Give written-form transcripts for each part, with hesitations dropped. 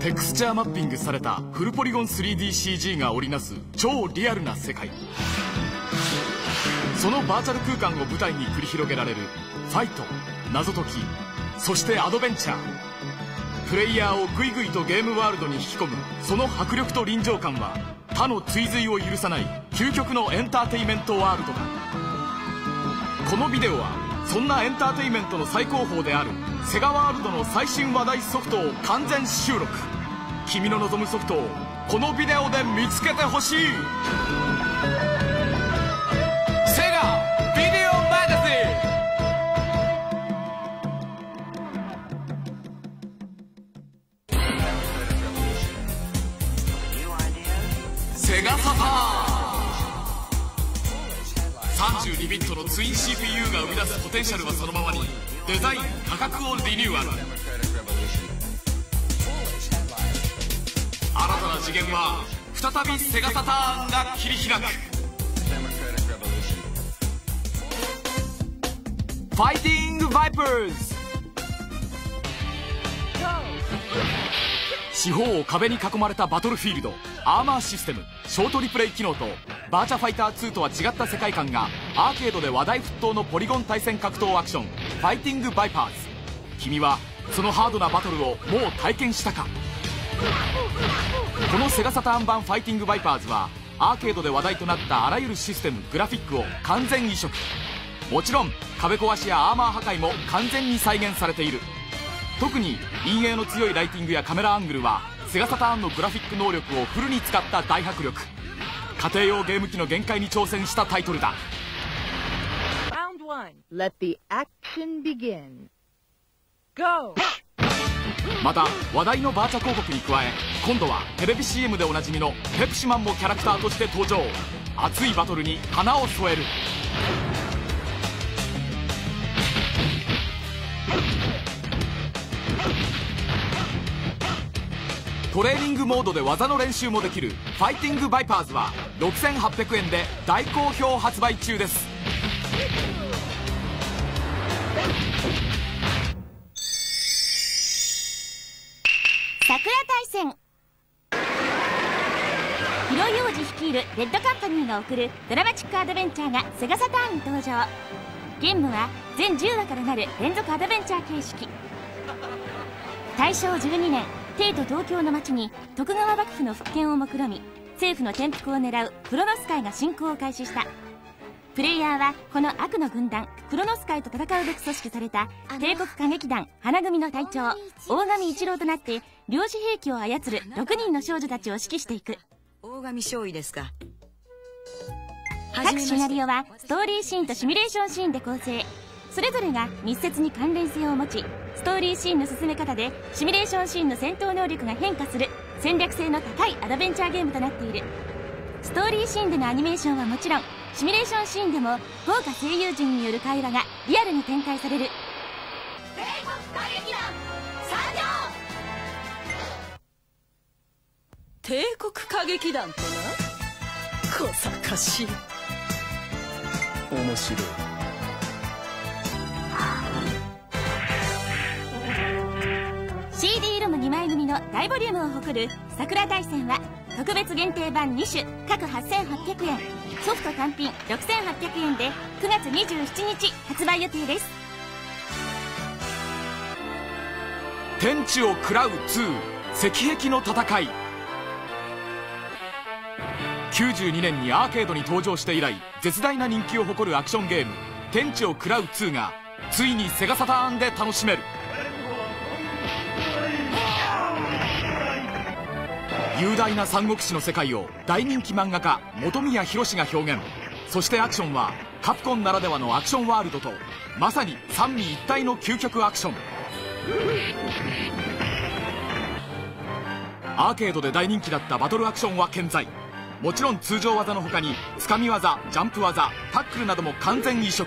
テクスチャーマッピングされたフルポリゴン 3DCG が織りなす超リアルな世界。そのバーチャル空間を舞台に繰り広げられるファイト、謎解き、そしてアドベンチャー。プレイヤーをぐいぐいとゲームワールドに引き込むその迫力と臨場感は他の追随を許さない究極のエンターテイメントワールドだ。このビデオはそんなエンターテイメントの最高峰であるセガワールドの最新話題ソフトを完全収録。君の望むソフトをこのビデオで見つけてほしい。セガビデオマガジン。セガサターン。32ビットのツイン CPU が生み出すポテンシャルはそのままに、デザイン価格をリニューアル。新たな次元は再びセガサターンが切り開く。ファイティングバイパーズ。四方を壁に囲まれたバトルフィールド、アーマーシステム、ショートリプレイ機能とバーチャファイター2とは違った世界観がアーケードで話題沸騰のポリゴン対戦格闘アクション、ファイティングバイパーズ。君はそのハードなバトルをもう体験したか。このセガサターン版ファイティングバイパーズはアーケードで話題となったあらゆるシステム、グラフィックを完全移植。もちろん壁壊しやアーマー破壊も完全に再現されている。特に陰影の強いライティングやカメラアングルはセガサターンのグラフィック能力をフルに使った大迫力。家庭用ゲーム機の限界に挑戦したタイトルだ。 Round 1. Let the action begin. Go! また話題のバーチャ広告に加え、今度はテレビ CM でおなじみのペプシマンもキャラクターとして登場。熱いバトルに花を添える。トレーニングモードで技の練習もできるファイティングバイパーズは6800円で大好評発売中です。 桜大戦。広井王子率いるレッドカンパニーが送るドラマチックアドベンチャーがセガサターンに登場。ゲームは全10話からなる連続アドベンチャー形式。大正12年、帝都東京の町に徳川幕府の復権を目論み政府の転覆を狙うクロノス会が侵攻を開始した。プレイヤーはこの悪の軍団クロノス会と戦うべく組織された帝国歌劇団花組の隊長大神一郎となって量子兵器を操る6人の少女たちを指揮していく。 大神少尉ですか。 各シナリオはストーリーシーンとシミュレーションシーンで構成。それぞれが密接に関連性を持ち、ストーリーシーンの進め方でシミュレーションシーンの戦闘能力が変化する戦略性の高いアドベンチャーゲームとなっている。ストーリーシーンでのアニメーションはもちろん、シミュレーションシーンでも豪華声優陣による会話がリアルに展開される。 帝国歌劇団参上。 帝国歌劇団とな、小賢しい。 面白い。 CD ロム2枚組の大ボリュームを誇る桜大戦は特別限定版2種各8800円、ソフト単品6800円で9月27日発売予定です。 天地を喰らう2、石壁の戦い。92年にアーケードに登場して以来絶大な人気を誇るアクションゲーム天地を喰らう2がついにセガサターンで楽しめる。雄大な三国志の世界を大人気漫画家本宮宏が表現。そしてアクションはカプコンならではのアクションワールドとまさに三位一体の究極アクション。アーケードで大人気だったバトルアクションは健在。もちろん通常技の他につかみ技、ジャンプ技、タックルなども完全移植。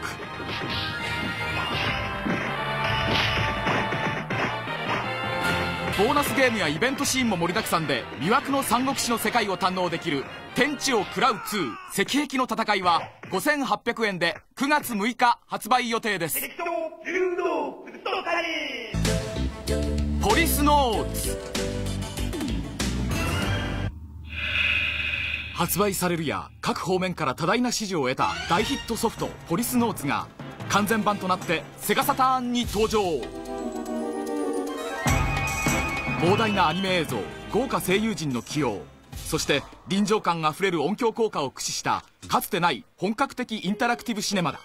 ボーナスゲームやイベントシーンも盛りだくさんで魅惑の三国志の世界を堪能できる天地を喰らう2、石壁の戦いは5800円で9月6日発売予定です。ポリスノーツ。 発売されるや各方面から多大な支持を得た大ヒットソフトポリスノーツが完全版となってセガサターンに登場。膨大なアニメ映像、豪華声優陣の起用、そして臨場感あふれる音響効果を駆使したかつてない本格的インタラクティブシネマだ。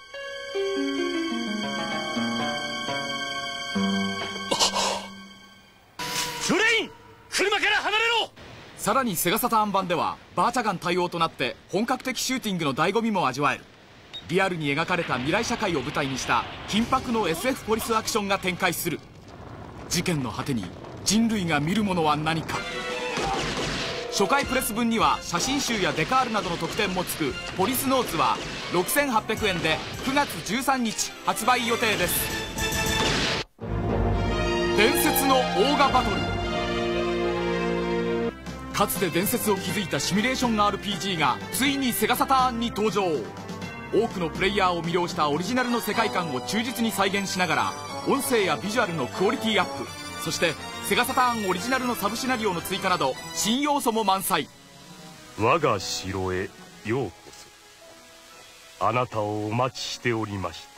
フレイン、車から離れろ。 さらにセガサターン版ではバーチャガン対応となって本格的シューティングの醍醐味も味わえる。リアルに描かれた未来社会を舞台にした緊迫の SF ポリスアクションが展開する。事件の果てに人類が見るものは何か。初回プレス分には写真集やデカールなどの特典もつくポリスノーツは6800円で9月13日発売予定です。伝説のオーガバトル。かつて伝説を築いたシミュレーション RPG がついにセガサターンに登場。多くのプレイヤーを魅了したオリジナルの世界観を忠実に再現しながら音声やビジュアルのクオリティアップ、そしてセガサターンオリジナルのサブシナリオの追加など新要素も満載。 我が城へようこそ。あなたをお待ちしておりました。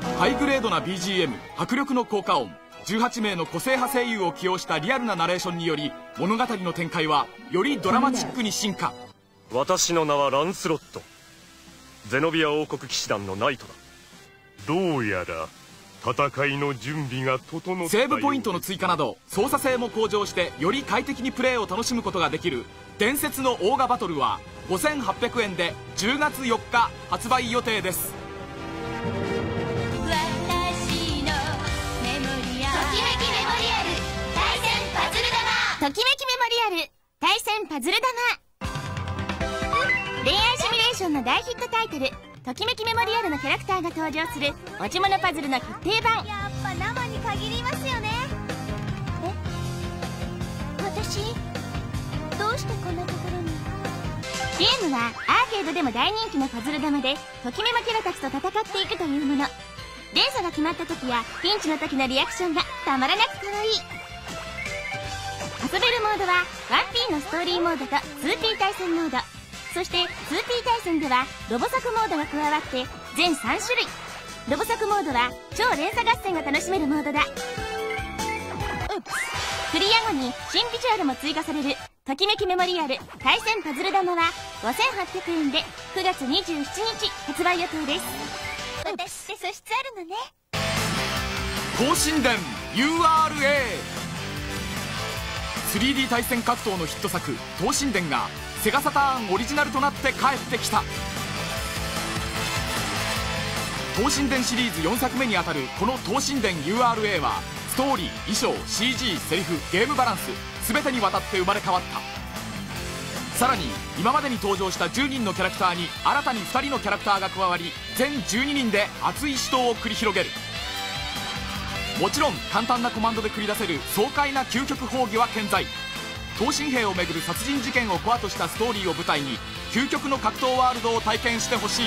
ハイグレードな BGM、 迫力の効果音、18名の個性派声優を起用したリアルなナレーションにより物語の展開はよりドラマチックに進化。 私の名はランスロット、ゼノビア王国騎士団のナイトだ。どうやら戦いの準備が整ったようです。 セーブポイントの追加など操作性も向上してより快適にプレーを楽しむことができる伝説のオーガバトルは5800円で10月4日発売予定です。 私のメモリアル、ときめきメモリアル対戦パズル玉、 ときめきメモリアル対戦パズル玉。恋愛シミュレーションの大ヒットタイトルときめきメモリアルのキャラクターが登場する持ち物パズルの決定版。 やっぱ生に限りますよね。私どうしてこんなところに。 ゲームはアーケードでも大人気のパズル玉でときメモキャラたちと戦っていくというもの。連鎖が決まった時やピンチの時のリアクションがたまらなく可愛い。遊べるモードは 1P のストーリーモードと 2P 対戦モード、そして 2P 対戦ではロボ作モードが加わって全3種類。ロボ作モードは超連鎖合戦が楽しめるモードだ。クリア後に新ビジュアルも追加されるときめきメモリアル対戦パズル玉は5800円で9月27日発売予定です。 私って素質あるのね。 東神殿 URA。 3D 対戦格闘のヒット作東神殿がセガサターンオリジナルとなって帰ってきた。東神殿シリーズ4作目にあたるこの東神殿 URA はストーリー、衣装、CG、セリフ、ゲームバランス全てにわたって生まれ変わった。さらに今までに登場した10人のキャラクターに新たに2人のキャラクターが加わり全12人で熱い死闘を繰り広げる。もちろん簡単なコマンドで繰り出せる爽快な究極砲撃は健在。東神兵をめぐる殺人事件をコアとしたストーリーを舞台に究極の格闘ワールドを体験してほしい。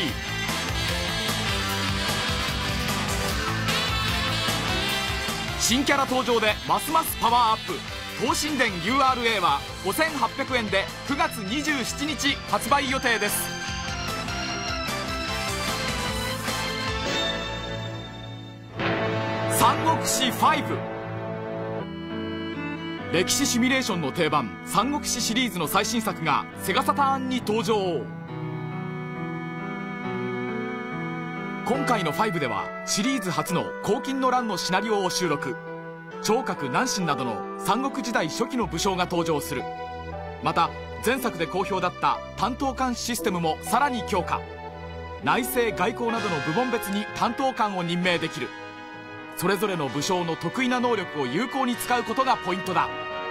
新キャラ登場でますますパワーアップ。東神殿 URA は5800円で9月27日発売予定です。三国志5。歴史シミュレーションの定番三国志シリーズの最新作がセガサターンに登場。今回の5ではシリーズ初の黄金の乱のシナリオを収録。趙國南進などの三国時代初期の武将が登場する。また前作で好評だった担当官システムもさらに強化。内政外交などの部門別に担当官を任命できる。それぞれの武将の得意な能力を有効に使うことがポイントだ。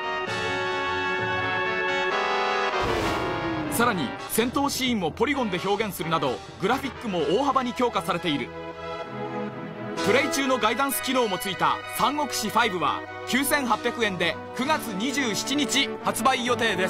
さらに戦闘シーンもポリゴンで表現するなどグラフィックも大幅に強化されている。プレイ中のガイダンス機能もついた三国志5は9800円で9月27日発売予定です。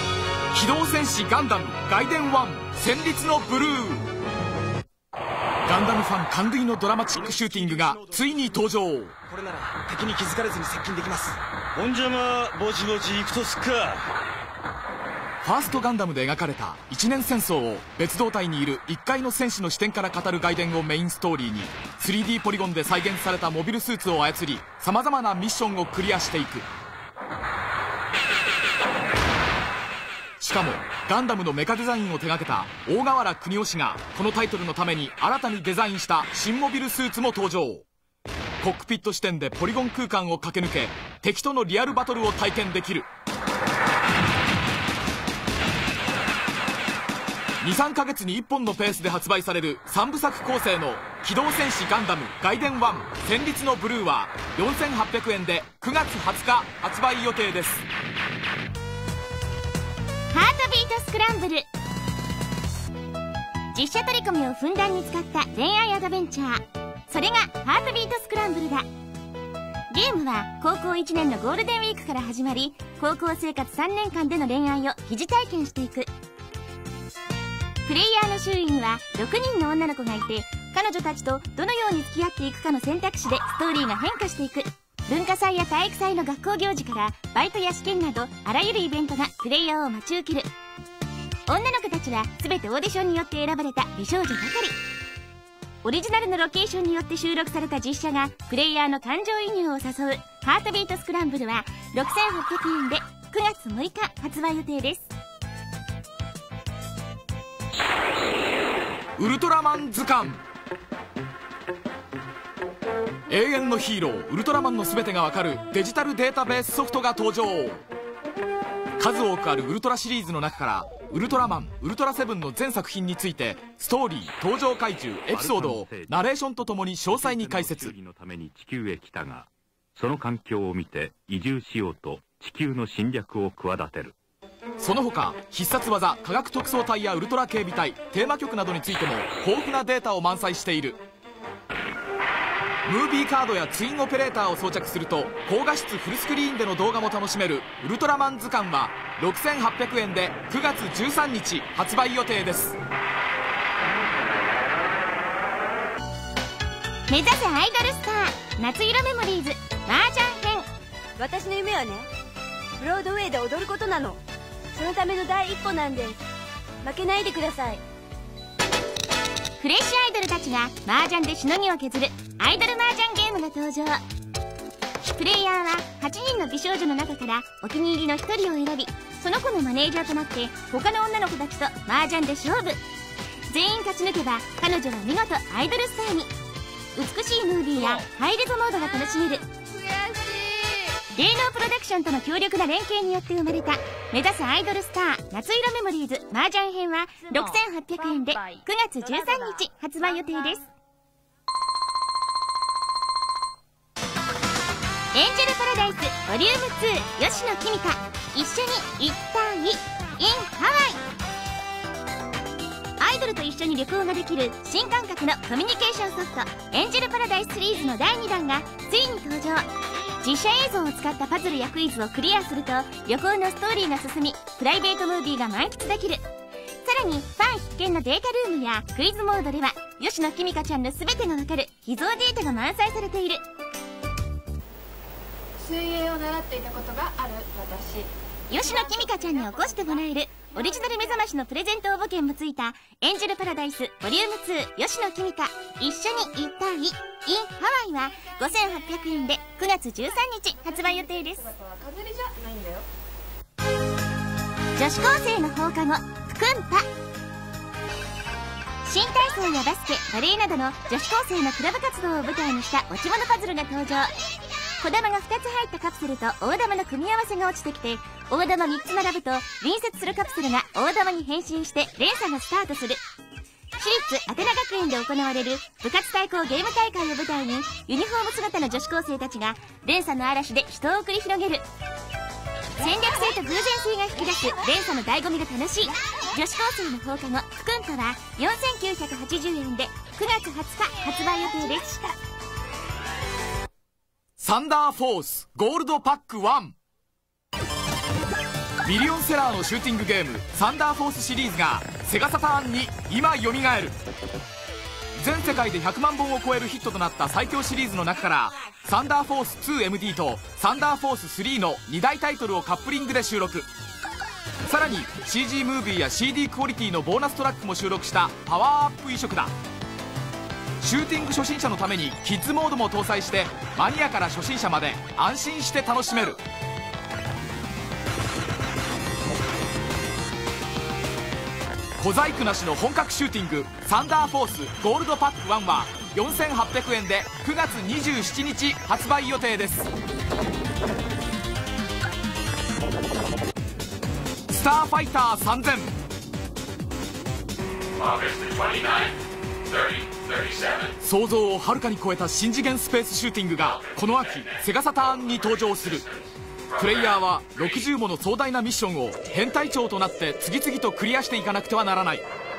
機動戦士ガンダムガイデン1戦慄のブルー。 ガンダムファン感類のドラマチックシューティングがついに登場。 これなら敵に気づかれずに接近できます。 ほんじゃまぼちぼち行くとすっか。 ファーストガンダムで描かれた一年戦争を別動隊にいる1階の戦士の視点から語る外伝をメインストーリーに 3D ポリゴンで再現されたモビルスーツを操り、さまざまなミッションをクリアしていく。しかもガンダムのメカデザインを手掛けた大河原邦夫氏がこのタイトルのために新たにデザインした新モビルスーツも登場。コックピット視点でポリゴン空間を駆け抜け、敵とのリアルバトルを体験できる。23ヶ月に1本のペースで発売される3部作構成の機動戦士ガンダム外伝1戦慄のブルーは4800円で9月20日発売予定です。 ハートビートスクランブル。実写取り込みをふんだんに使った恋愛アドベンチャー、それがハートビートスクランブルだ。ゲームは高校1年のゴールデンウィークから始まり、高校生活3年間での恋愛を疑似体験していく。プレイヤーの周囲には6人の女の子がいて、彼女たちとどのように付き合っていくかの選択肢でストーリーが変化していく。文化祭や体育祭の学校行事からバイトや試験などあらゆるイベントがプレイヤーを待ち受ける。女の子たちは全てオーディションによって選ばれた美少女ばかり。オリジナルのロケーションによって収録された実写がプレイヤーの感情移入を誘うハートビートスクランブルは6800円で9月6日発売予定です。 ウルトラマン図鑑。永遠のヒーローウルトラマンの全てがわかるデジタルデータベースソフトが登場。数多くあるウルトラシリーズの中からウルトラマンウルトラセブンの全作品についてストーリー、登場怪獣、エピソードをナレーションとともに詳細に解説。 のために地球へ来たが、その環境を見て移住しようと地球の侵略を企てる。 その他必殺技、科学特捜隊やウルトラ警備隊、テーマ曲などについても豊富なデータを満載している。ムービーカードやツインオペレーターを装着すると高画質フルスクリーンでの動画も楽しめるウルトラマン図鑑は6800円で9月13日発売予定です。 目指せアイドルスター夏色メモリーズ麻雀編。 私の夢はね、ブロードウェイで踊ることなの。そのための第一歩なんです。負けないでください。 フレッシュアイドルたちが麻雀でしのぎを削るアイドル麻雀ゲームが登場。プレイヤーは8人の美少女の中からお気に入りの1人を選び、その子のマネージャーとなって他の女の子たちと麻雀で勝負。全員勝ち抜けば彼女は見事アイドルスターに。美しいムービーやハイレゾモードが楽しめる。芸能プロダクションとの強力な連携によって生まれた目指すアイドルスター夏色メモリーズ麻雀編は6800円で9月13日発売予定です。エンジェルパラダイスボリューム2吉野君香一緒に行ったり in ハワイ。アイドルと一緒に旅行ができる新感覚のコミュニケーションソフトエンジェルパラダイスシリーズの第2弾がついに登場。実写映像を使ったパズルやクイズをクリアすると旅行のストーリーが進み、プライベートムービーが満喫できる。さらにファン必見のデータルームやクイズモードでは吉野君香ちゃんの全てがわかる秘蔵データが満載されている。 水泳を習っていたことがある私、 吉野君香ちゃんに起こしてもらえるオリジナル目覚ましのプレゼント応募券もついたエンジェルパラダイスボリューム2吉野君香一緒に行ったり in ハワイは5800円で9月13日発売予定です。 飾りじゃないんだよ。 女子高生の放課後プクンパ。新体操やバスケ、バレエなどの女子高生のクラブ活動を舞台にした落ち物パズルが登場。小玉が2つ入ったカプセルと大玉の組み合わせが落ちてきて、大玉3つ並ぶと隣接するカプセルが大玉に変身して連鎖がスタートする。私立アテナ学園で行われる部活対抗ゲーム大会を舞台にユニフォーム姿の女子高生たちが連鎖の嵐で死闘を繰り広げる。戦略性と偶然性が引き出す連鎖の醍醐味が楽しい女子高生の放課後プクンパは4980円で9月20日発売予定です。 サンダーフォースゴールドパック1。ミリオンセラーのシューティングゲームサンダーフォースシリーズがセガサターンに今よみがえる。 全世界で100万本を超えるヒットとなった最強シリーズの中からサンダーフォース 2MD とサンダーフォース3の2大タイトルをカップリングで収録。さらに CG ムービーや CD クオリティのボーナストラックも収録したパワーアップ移植だ。シューティング初心者のためにキッズモードも搭載してマニアから初心者まで安心して楽しめる。小細工なしの本格シューティングサンダーフォースゴールドパック1は4800円で9月27日発売予定です。スターファイター3000、想像をはるかに超えた新次元スペースシューティングがこの秋セガサターンに登場する。プレイヤーは60もの壮大なミッションを変態長となって次々とクリアしていかなくてはならない。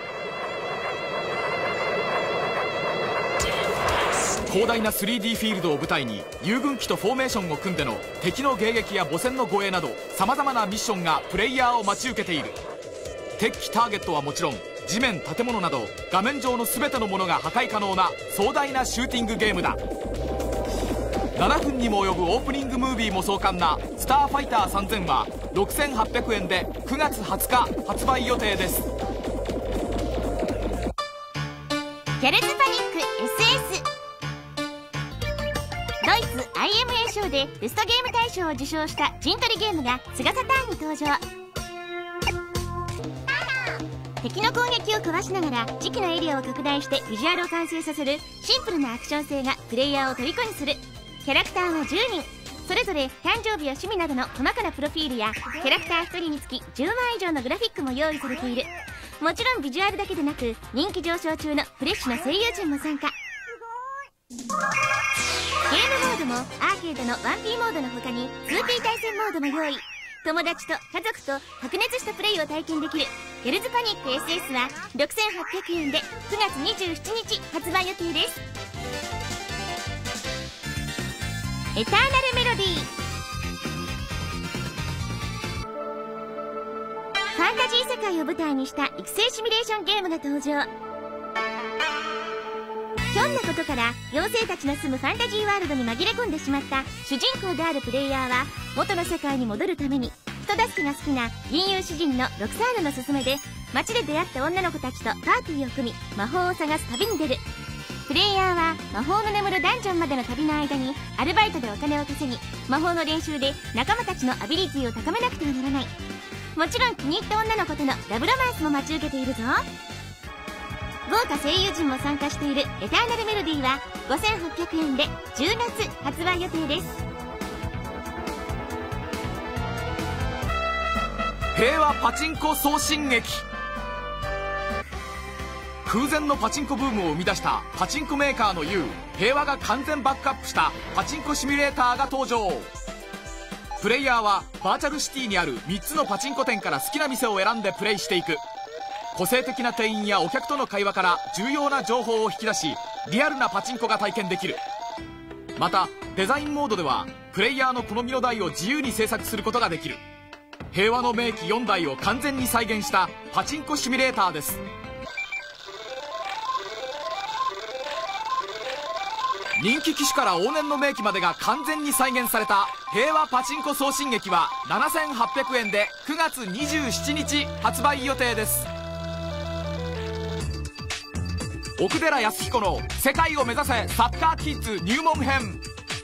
広大な 3D フィールドを舞台に遊軍機とフォーメーションを組んでの敵の迎撃や母船の護衛などさまざまなミッションがプレイヤーを待ち受けている。敵機ターゲットはもちろん地面建物など画面上の全てのものが破壊可能な壮大なシューティングゲームだ。7分にも及ぶオープニングムービーも壮観なスターファイター3000は6800円で9月20日発売予定です。 ギャルズパニック SS、 ドイツ IMA 賞でベストゲーム大賞を受賞した陣取りゲームがセガサターンに登場。敵の攻撃をかわしながら時期のエリアを拡大してビジュアルを完成させるシンプルなアクション性がプレイヤーを虜にする。キャラクターは10人、それぞれ誕生日や趣味などの細かなプロフィールやキャラクター1人につき10枚以上のグラフィックも用意されている。もちろんビジュアルだけでなく人気上昇中のフレッシュな声優陣も参加。ゲームモードもアーケードの 1P モードの他に 2P 対戦モードも用意。友達と家族と白熱したプレイを体験できるギャルズパニック SS は6800円で9月27日発売予定です。エターナルメロディー、ファンタジー世界を舞台にした育成シミュレーションゲームが登場。ひょんなことから妖精たちの住むファンタジーワールドに紛れ込んでしまった主人公であるプレイヤーは元の世界に戻るために人助けが好きな銀融詩人のロクサーヌの勧めで街で出会った女の子たちとパーティーを組み魔法を探す旅に出る。プレイヤーは魔法の眠るダンジョンまでの旅の間にアルバイトでお金を稼ぎ魔法の練習で仲間たちのアビリティを高めなくてはならない。もちろん気に入った女の子とのラブロマンスも待ち受けているぞ。豪華声優陣も参加しているエターナルメロディーは5800円で10月発売予定です。 平和パチンコ送信劇、空前のパチンコブームを生み出したパチンコメーカーの U 平和が完全バックアップしたパチンコシミュレーターが登場。プレイヤーはバーチャルシティにある3つのパチンコ店から好きな店を選んでプレイしていく。個性的な店員やお客との会話から重要な情報を引き出しリアルなパチンコが体験できる。またデザインモードではプレイヤーの好みの台を自由に制作することができる。平和の名機4台を完全に再現したパチンコシミュレーターです。人気機種から往年の名機までが完全に再現された平和パチンコ送信劇は7800円で9月27日発売予定です。奥寺康彦の世界を目指せサッカーキッズ入門編。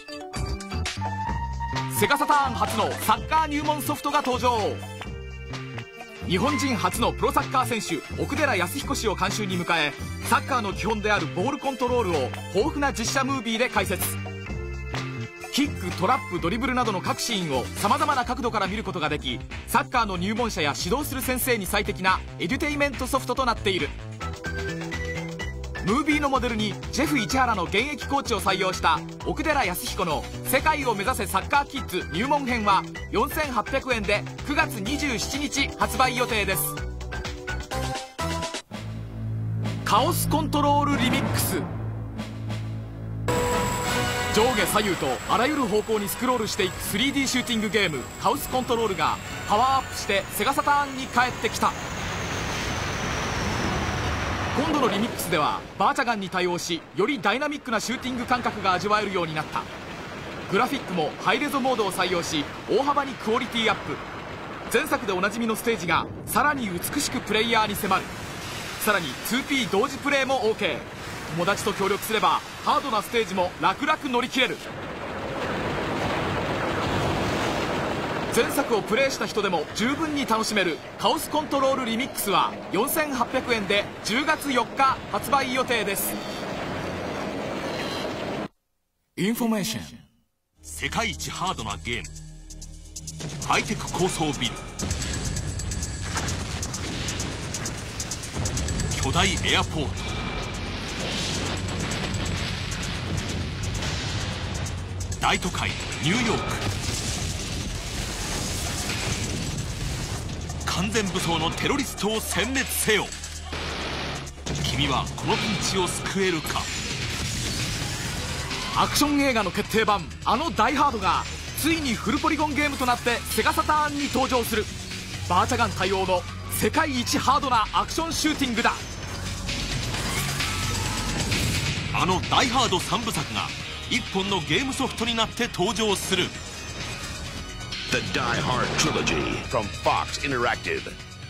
セガサターン初のサッカー入門ソフトが登場。日本人初のプロサッカー選手奥寺康彦氏を監修に迎えサッカーの基本であるボールコントロールを豊富な実写ムービーで解説。キック、トラップ、ドリブルなどの各シーンをさまざまな角度から見ることができサッカーの入門者や指導する先生に最適なエデュテイメントソフトとなっている。ムービーのモデルにジェフ市原の現役コーチを採用した奥寺康彦の世界を目指せサッカーキッズ入門編は4800円で9月27日発売予定です。カオスコントロールリミックス、上下左右とあらゆる方向にスクロールしていく 3D シューティングゲームカオスコントロールがパワーアップしてセガサターンに帰ってきた。 今度のリミックスではバーチャガンに対応し、よりダイナミックなシューティング感覚が味わえるようになった。グラフィックもハイレゾモードを採用し、大幅にクオリティアップ。前作でおなじみのステージがさらに美しくプレイヤーに迫る。さらに 2P 同時プレイも OK。 友達と協力すればハードなステージも楽々乗り切れる。前作をプレイした人でも十分に楽しめるカオスコントロールリミックスは4800円で10月4日発売予定です。インフォメーション。 世界一ハードなゲーム、ハイテク高層ビル、巨大エアポート、大都会ニューヨーク、完全武装のテロリストを殲滅せよ。君はこのピンチを救えるか。 アクション映画の決定版あのダイハードがついにフルポリゴンゲームとなってセガサターンに登場する。バーチャガン対応の世界一ハードなアクションシューティングだ。 あのダイハード3部作が一本のゲームソフトになって登場する。 The Die Hard Trilogy from Fox Interactive.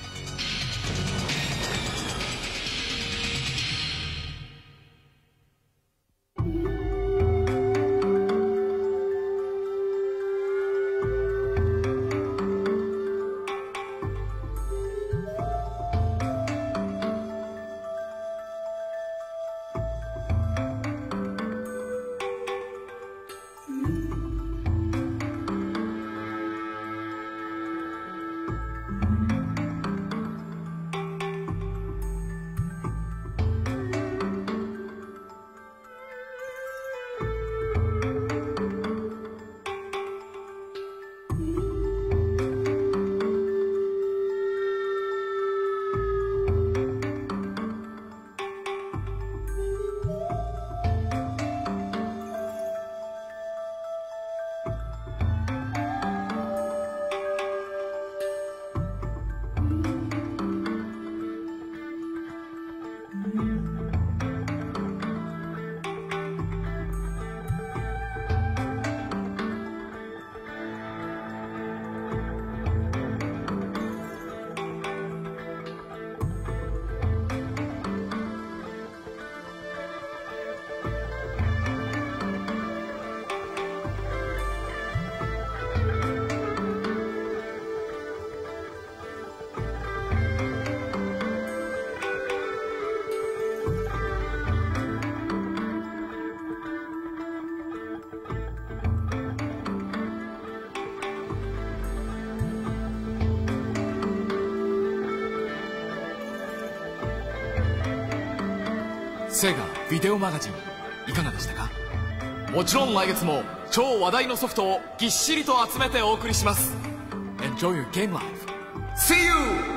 セガビデオマガジンいかがでしたか。もちろん来月も超話題のソフトをぎっしりと集めてお送りします。 Enjoy your game life. See you!